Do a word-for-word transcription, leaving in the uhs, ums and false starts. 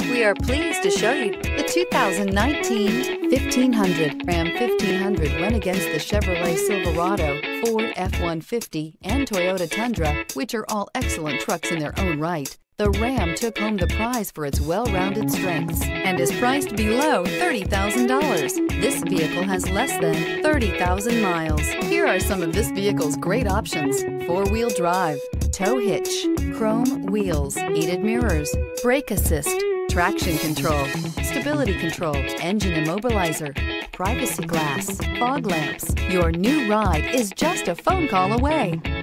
We are pleased to show you the two thousand nineteen fifteen hundred. Ram fifteen hundred went against the Chevrolet Silverado, Ford F one fifty, and Toyota Tundra, which are all excellent trucks in their own right. The Ram took home the prize for its well-rounded strengths and is priced below thirty thousand dollars. This vehicle has less than thirty thousand miles. Here are some of this vehicle's great options: four-wheel drive, tow hitch, chrome wheels, heated mirrors, brake assist, traction control, stability control, engine immobilizer, privacy glass, fog lamps. Your new ride is just a phone call away.